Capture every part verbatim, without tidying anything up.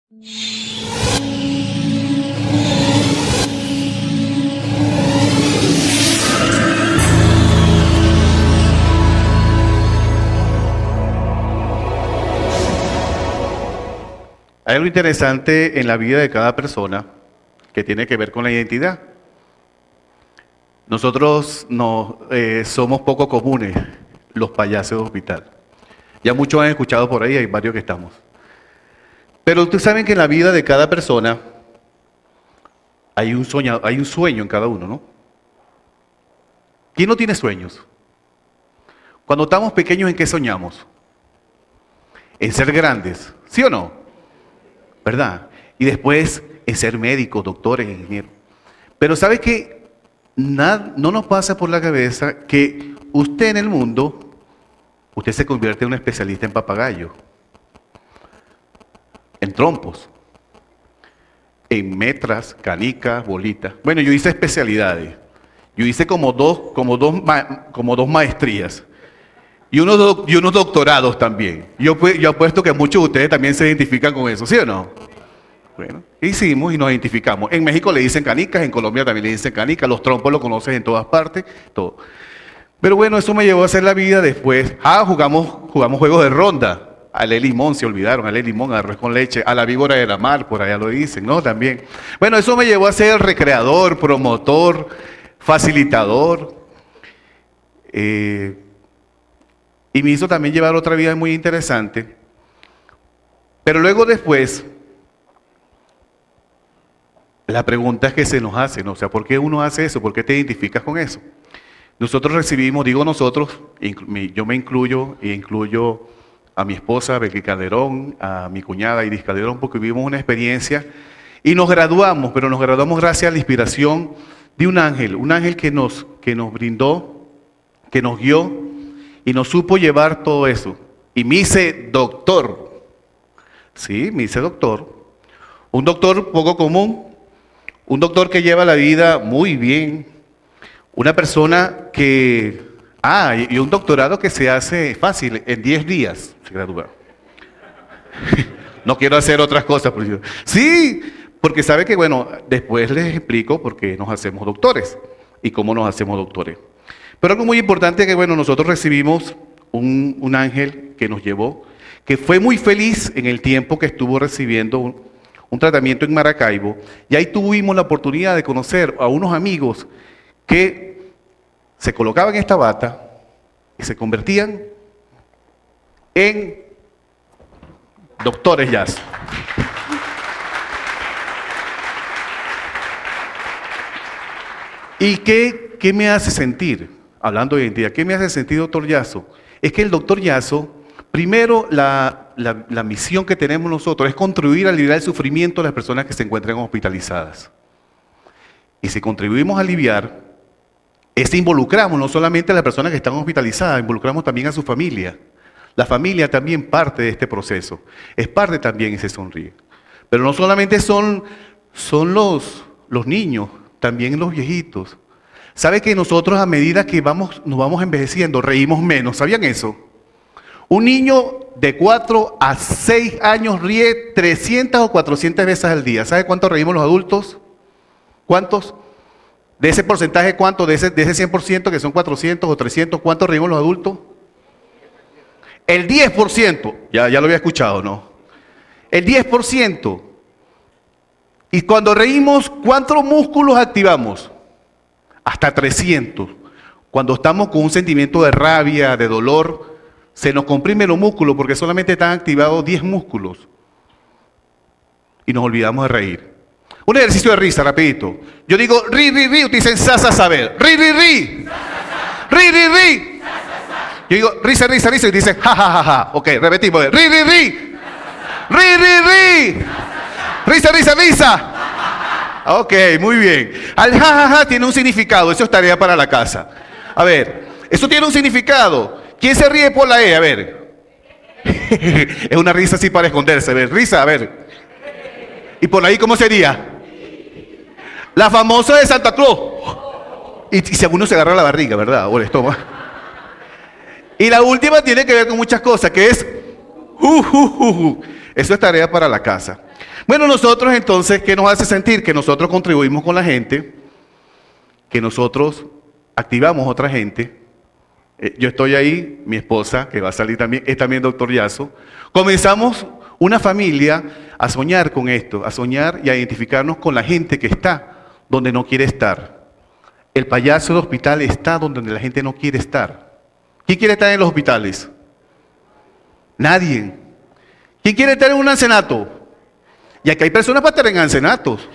Hay algo interesante en la vida de cada persona que tiene que ver con la identidad. Nosotros no, eh, somos poco comunes, los payasos de hospital. Ya muchos han escuchado por ahí, hay varios que estamos. Pero ustedes saben que en la vida de cada persona hay un sueño, hay un sueño en cada uno, ¿no? ¿Quién no tiene sueños? Cuando estamos pequeños, ¿en qué soñamos? En ser grandes, ¿sí o no? ¿Verdad? Y después en ser médicos, doctores, ingenieros. Pero ¿sabe qué? Nada, no nos pasa por la cabeza que usted en el mundo, usted se convierte en un especialista en papagayo, en trompos, en metras, canicas, bolitas. Bueno, yo hice especialidades. Yo hice como dos, como dos, como dos maestrías. Y unos, y unos doctorados también. Yo, yo apuesto que muchos de ustedes también se identifican con eso, ¿sí o no? Bueno, hicimos y nos identificamos. En México le dicen canicas, en Colombia también le dicen canicas, los trompos lo conoces en todas partes, todo. Pero bueno, eso me llevó a hacer la vida después. Ah, jugamos, jugamos juegos de ronda. A Le Limón, se olvidaron, a Le Limón, arroz con leche, a la víbora de la mar, por allá lo dicen, ¿no? También. Bueno, eso me llevó a ser recreador, promotor, facilitador. Eh, y me hizo también llevar otra vida muy interesante. Pero luego después, la pregunta es que se nos hace, ¿no? O sea, ¿por qué uno hace eso? ¿Por qué te identificas con eso? Nosotros recibimos, digo nosotros, yo me incluyo e incluyo a mi esposa, Becky Calderón, a mi cuñada Iris Calderón, porque vivimos una experiencia y nos graduamos, pero nos graduamos gracias a la inspiración de un ángel, un ángel que nos, que nos brindó, que nos guió y nos supo llevar todo eso. Y me hice doctor, sí, me hice doctor, un doctor poco común, un doctor que lleva la vida muy bien, una persona que, ah, y un doctorado que se hace fácil, en diez días se gradúa. No quiero hacer otras cosas, por yo. Sí, porque sabe que, bueno, después les explico por qué nos hacemos doctores y cómo nos hacemos doctores. Pero algo muy importante es que, bueno, nosotros recibimos un, un ángel que nos llevó, que fue muy feliz en el tiempo que estuvo recibiendo un, un tratamiento en Maracaibo, y ahí tuvimos la oportunidad de conocer a unos amigos que se colocaban esta bata y se convertían en doctores jazz. ¿Y qué, qué me hace sentir? Hablando de identidad, ¿qué me hace sentir, doctor Yazo? Es que el doctor Yazo, primero la, la, la misión que tenemos nosotros es contribuir a aliviar el sufrimiento de las personas que se encuentran hospitalizadas. Y si contribuimos a aliviar, es involucramos no solamente a las personas que están hospitalizadas, involucramos también a su familia. La familia también parte de este proceso, es parte también y se sonríe. Pero no solamente son, son los, los niños, también los viejitos. ¿Sabe que nosotros a medida que vamos, nos vamos envejeciendo, reímos menos? ¿Sabían eso? Un niño de cuatro a seis años ríe trescientas o cuatrocientas veces al día. ¿Sabe cuánto reímos los adultos? ¿Cuántos? De ese porcentaje, ¿cuánto? De ese, de ese cien por ciento que son cuatrocientos o trescientos, ¿cuántos reímos los adultos? El diez por ciento. Ya, ya lo había escuchado, ¿no? El diez por ciento. Y cuando reímos, ¿cuántos músculos activamos? Hasta trescientos. Cuando estamos con un sentimiento de rabia, de dolor, se nos comprimen los músculos porque solamente están activados diez músculos. Y nos olvidamos de reír. Un ejercicio de risa, rapidito. Yo digo, ri, ri, ri, ustedes dicen, sa, sa, saber. Ri, ri, ri. Ri, ri, ri. Yo digo, risa, risa, risa, y dicen, ja, ja, ja, ja. Ok, repetimos. Ri, ri, ri. Ri, ri, ri. Risa, risa, risa. Ok, muy bien. Al ja, ja, ja tiene un significado. Eso es tarea para la casa. A ver, eso tiene un significado. ¿Quién se ríe por la E? A ver. Es una risa así para esconderse. A ver, risa, a ver. ¿Y por ahí cómo sería? La famosa de Santa Claus. Y, y si alguno se agarra la barriga, ¿verdad? O el estómago. Y la última tiene que ver con muchas cosas, que es... Uh, uh, uh, uh. Eso es tarea para la casa. Bueno, nosotros entonces, ¿qué nos hace sentir? Que nosotros contribuimos con la gente, que nosotros activamos a otra gente. Eh, yo estoy ahí, mi esposa, que va a salir también, es también doctor Yaso. Comenzamos una familia a soñar con esto, a soñar y a identificarnos con la gente que está donde no quiere estar. El payaso del hospital está donde la gente no quiere estar. ¿Quién quiere estar en los hospitales? Nadie. ¿Quién quiere estar en un ancianato? Y aquí hay personas para estar en ancianatos.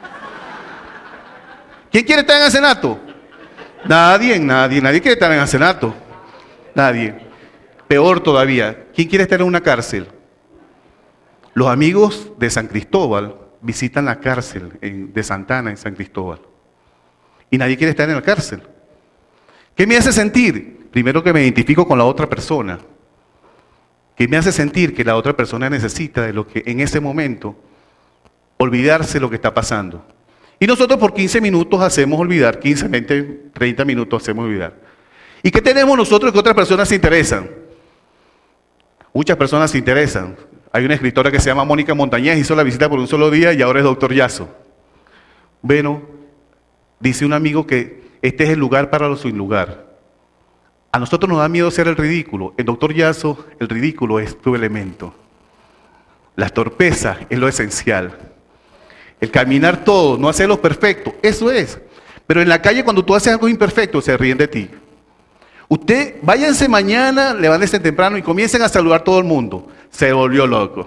¿Quién quiere estar en ancianato? Nadie, nadie, nadie quiere estar en ancianato. Nadie. Peor todavía, ¿quién quiere estar en una cárcel? Los amigos de San Cristóbal visitan la cárcel en- de Santana en San Cristóbal. Y nadie quiere estar en la cárcel. ¿Qué me hace sentir? Primero que me identifico con la otra persona. ¿Qué me hace sentir? Que la otra persona necesita de lo que en ese momento olvidarse lo que está pasando. Y nosotros por quince minutos hacemos olvidar, quince, veinte, treinta minutos hacemos olvidar. ¿Y qué tenemos nosotros que otras personas se interesan? Muchas personas se interesan. Hay una escritora que se llama Mónica Montañez, hizo la visita por un solo día y ahora es doctor Yaso. Bueno, dice un amigo que este es el lugar para los sin lugar. A nosotros nos da miedo ser el ridículo. En doctor Yaso, el ridículo es tu elemento. La torpeza es lo esencial. El caminar todo, no hacerlo perfecto, eso es. Pero en la calle cuando tú haces algo imperfecto, se ríen de ti. Usted, váyanse mañana, levántense temprano y comiencen a saludar a todo el mundo. Se volvió loco.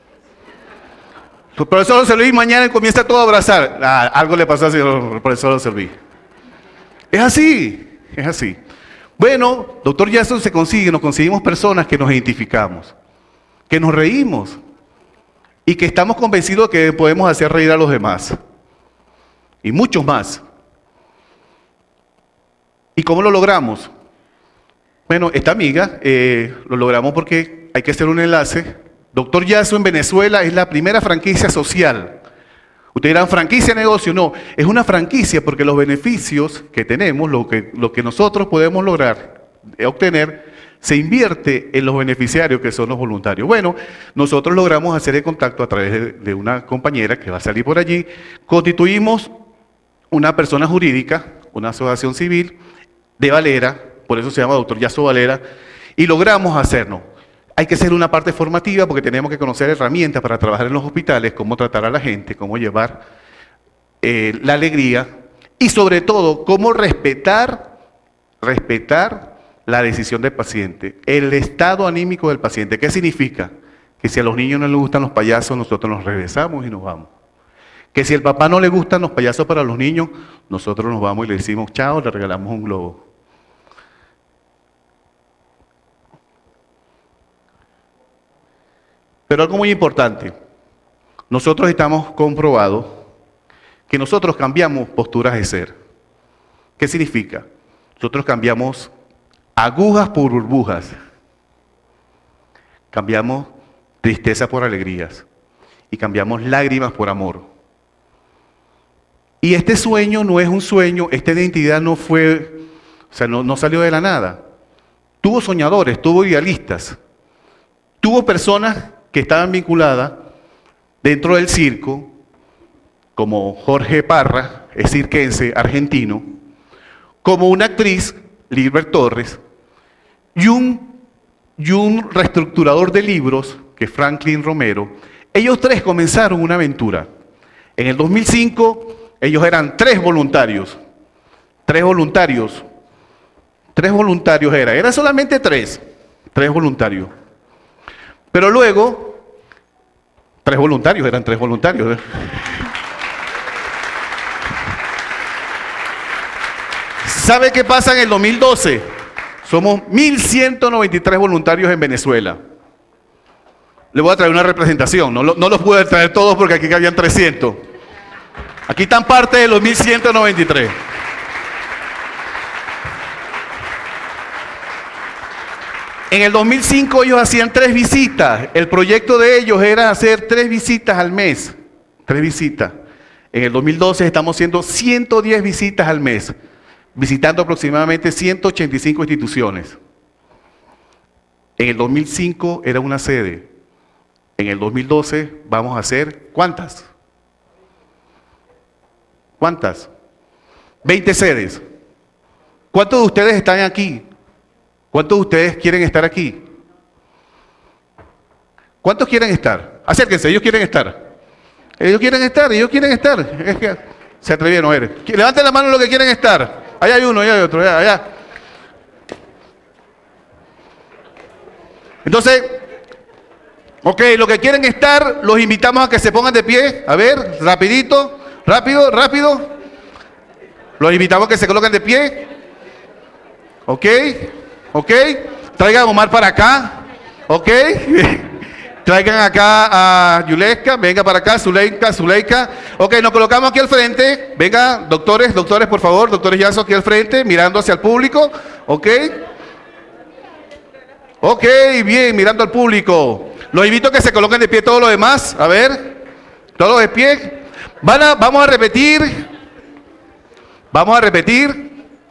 El profesor lo serví mañana y comienza todo a abrazar. Ah, algo le pasó al señor profesor lo serví. Es así, es así. Bueno, doctor Yaso se consigue, nos conseguimos personas que nos identificamos, que nos reímos y que estamos convencidos de que podemos hacer reír a los demás. Y muchos más. ¿Y cómo lo logramos? Bueno, esta amiga eh, lo logramos porque hay que hacer un enlace. doctor Yaso en Venezuela es la primera franquicia social. Ustedes dirán, ¿franquicia negocio? No, es una franquicia porque los beneficios que tenemos, lo que, lo que nosotros podemos lograr, eh, obtener, se invierte en los beneficiarios que son los voluntarios. Bueno, nosotros logramos hacer el contacto a través de, de una compañera que va a salir por allí. Constituimos una persona jurídica, una asociación civil de Valera, por eso se llama doctor Yaso Valera, y logramos hacernos. Hay que hacer una parte formativa porque tenemos que conocer herramientas para trabajar en los hospitales, cómo tratar a la gente, cómo llevar eh, la alegría y sobre todo cómo respetar, respetar la decisión del paciente, el estado anímico del paciente. ¿Qué significa? Que si a los niños no les gustan los payasos, nosotros nos regresamos y nos vamos. Que si al papá no le gustan los payasos para los niños, nosotros nos vamos y le decimos chao, le regalamos un globo. Pero algo muy importante, nosotros estamos comprobados que nosotros cambiamos posturas de ser. ¿Qué significa? Nosotros cambiamos agujas por burbujas, cambiamos tristeza por alegrías y cambiamos lágrimas por amor. Y este sueño no es un sueño, esta identidad no fue, o sea, no, no salió de la nada. Tuvo soñadores, tuvo idealistas, tuvo personas que estaban vinculadas dentro del circo, como Jorge Parra, es cirquense, argentino, como una actriz, Lilbert Torres, y un, y un reestructurador de libros, que es Franklin Romero. Ellos tres comenzaron una aventura. En el dos mil cinco, ellos eran tres voluntarios, tres voluntarios, tres voluntarios era, eran solamente tres, tres voluntarios. Pero luego, tres voluntarios, eran tres voluntarios. ¿eh? ¿Sabe qué pasa en el dos mil doce? Somos mil ciento noventa y tres voluntarios en Venezuela. Le voy a traer una representación, no, no los pude traer todos porque aquí habían trescientos. Aquí están parte de los mil ciento noventa y tres. En el dos mil cinco ellos hacían tres visitas. El proyecto de ellos era hacer tres visitas al mes. Tres visitas. En el dos mil doce estamos haciendo ciento diez visitas al mes, visitando aproximadamente ciento ochenta y cinco instituciones. En el dos mil cinco era una sede. En el dos mil doce vamos a hacer, ¿cuántas? ¿Cuántas? veinte sedes. ¿Cuántos de ustedes están aquí? ¿Cuántos de ustedes quieren estar aquí? ¿Cuántos quieren estar? Acérquense, ellos quieren estar. Ellos quieren estar, ellos quieren estar. Es que se atrevieron, a ver. Levanten la mano los que quieren estar. Allá hay uno, allá hay otro, allá, allá. Entonces, ok, los que quieren estar, los invitamos a que se pongan de pie. A ver, rapidito, rápido, rápido. Los invitamos a que se coloquen de pie. Ok, ok. Traigan a Omar para acá. Ok. Traigan acá a Yuleska, venga para acá, Zuleika, Zuleika. Ok, nos colocamos aquí al frente. Venga, doctores, doctores, por favor, doctores Yasso aquí al frente, mirando hacia el público. Ok. Ok, bien, mirando al público. Los invito a que se coloquen de pie todos los demás. A ver, todos de pie. Van a, vamos a repetir. Vamos a repetir.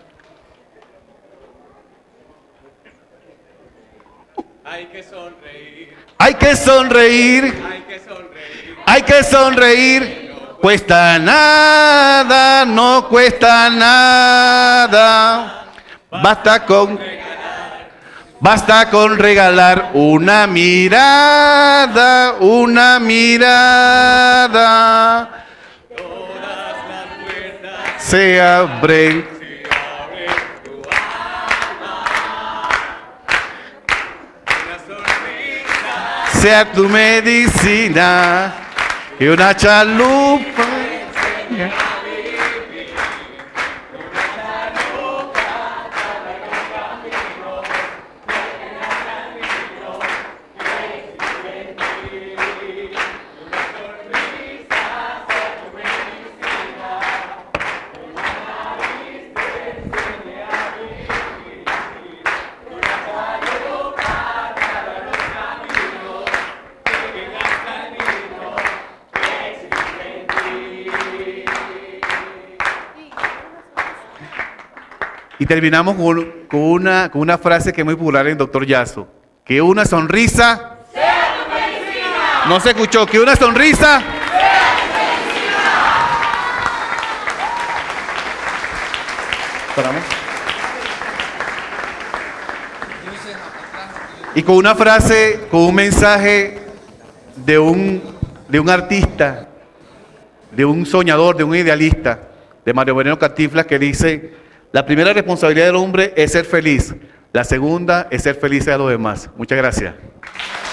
Hay que sonreír. Hay que sonreír. Hay que sonreír. Hay que sonreír. Cuesta nada, no cuesta nada. Basta con, basta con regalar una mirada, una mirada. Todas las puertas Se abren. se abren tu alma. Una sonrisa. Sea tu medicina y una chalupa. Y terminamos con, con, una, con una frase que es muy popular en doctor Yasso. Que una sonrisa sea tu medicina. No se escuchó. Que una sonrisa sea tu medicina. Paramos. Y con una frase, con un mensaje de un, de un artista, de un soñador, de un idealista, de Mario Moreno Cantinflas, que dice: la primera responsabilidad del hombre es ser feliz, la segunda es ser feliz a los demás. Muchas gracias.